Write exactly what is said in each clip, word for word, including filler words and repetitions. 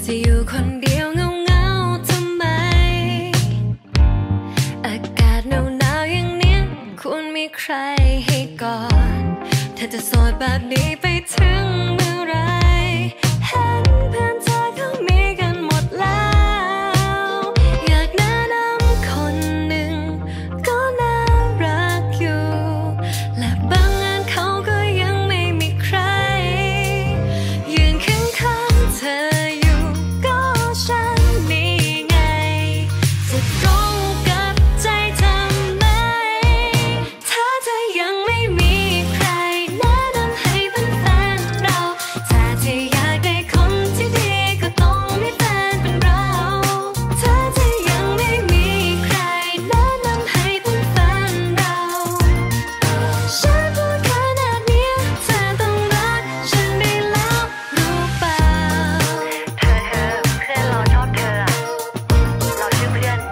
จะอยู่คนเดียวเงาเงาทำไมอากาศหนาวหนาวอย่างเนี้ยควรมีใครให้กอดเธอจะโสดแบบนี้ไปถึงเมื่อไรเห็นเพื่อนเธอเขามีกันหมดแล้วอยากแนะนำคนหนึ่งก็น่ารักอยู่และบางงานเขาก็ยังไม่มีใครยืนข้างๆเธออยู่ก็ฉันนี่ไงจะตรงกับใจทำไมถ้าเธอยังไม่มีใครแนะนำให้เป็นแฟนเราถ้าเธออยากได้คนที่ดีก็ต้องมีแฟนเป็นเราถ้าเธอยังไม่มีใครแนะนำให้เป็นแฟนเราฉันพูดขนาดนี้เธอต้องรักฉันได้แล้วรู้เปล่าเธอเธอเพื่อนเราชอบเธออะเราชื่อเพื่อน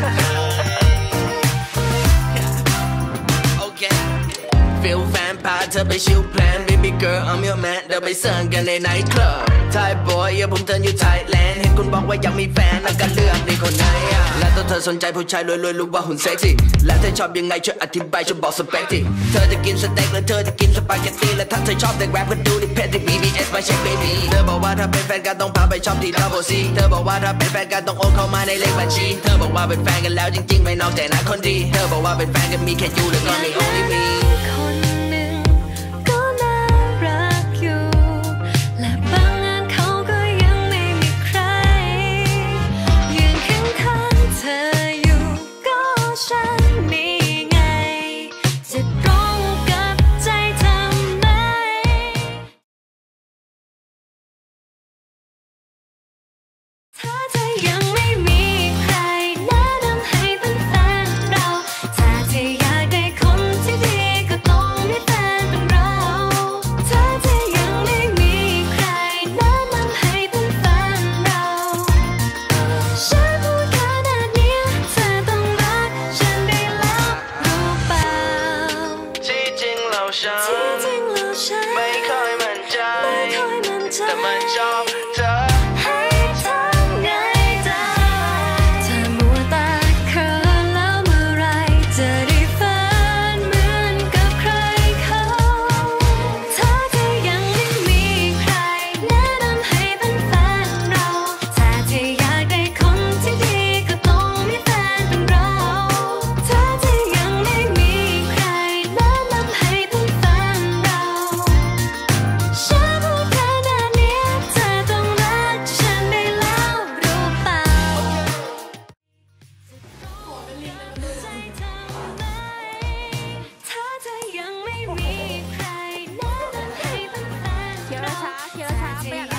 โอเคฟิลแฟนพาเธอไปชิลแพลน baby girl I'm your man เดินไปเซิร์นกันในไนท์คลับไทยบอยอย่าผมเทิร์นอยู่ไทยแลนด์เห็นคุณบอกว่าอยากมีแฟนแล้วก็เลือกในคนไหนอ่ะและตัวเธอสนใจผู้ชายรวยๆรู้ว่าหุ่นเซ็กซี่แล้วเธอชอบยังไงช่วยอธิบายช่วยบอกสเปคทีเธอจะกินสเต็กหรือเธอจะกินสปาเกตตี้และถ้าเธอชอบเด็กแรปก็ดูดิเพจที่ บี บี เอส มาเช็ค baby เธอบอกว่าถ้าเป็นแฟนกันต้องพาไปชอบที่ Double C เธอบอกว่าถ้าเป็นแฟนกันต้องโอนเข้ามาในเลขบัญชีเธอบอกว่าเป็นแฟนกันแล้วจริงๆไม่นอกใจนะคนดีเธอบอกว่าเป็นแฟนกันมีแค่ยูแล้วก็มี only me คนหนึ่งก็น่ารักอยู่และบางงานเขาก็ยังไม่มีใครยืนข้างๆเธออยู่ก็ฉันนี่ไงจะตรงกับใจทำไมถ้าเธอยังไม่มีใครแนะนำให้เป็นแฟนเราถ้าเธออยากได้คนที่ดีก็ต้องมีแฟนเป็นเราถ้าเธอยังไม่มีใครแนะนำให้เป็นแฟนเราฉันพูดขนาดนี้เธอต้องรักฉันได้แล้วรู้เปล่าที่จริงเราฉันที่จริงแล้วฉันไม่ค่อยมั่นใจไม่ค่อยมั่นใจแต่มันชอบเธอให้ทำไงได้ถ้ามัวตาเขินแล้วเมื่อไรจะได้ฝันเหมือนกับใครเขาถ้าเธอยังไม่มีใครแนะนำให้เป็นแฟนเราถ้าเธออยากได้คนที่ดีก็ต้องมีแฟนเป็นเราถ้าเธอยังไม่มีใครแนะนำให้เป็นแฟนเราฉันพูดขนาดนี้เธอต้องรักฉันได้แล้วรู้เปล่าใจทำไมถ้าเธอยังไม่มีใครแนะนำให้เป็นแฟนเคี้ยวช้าเคี้ยวช้าประหยัด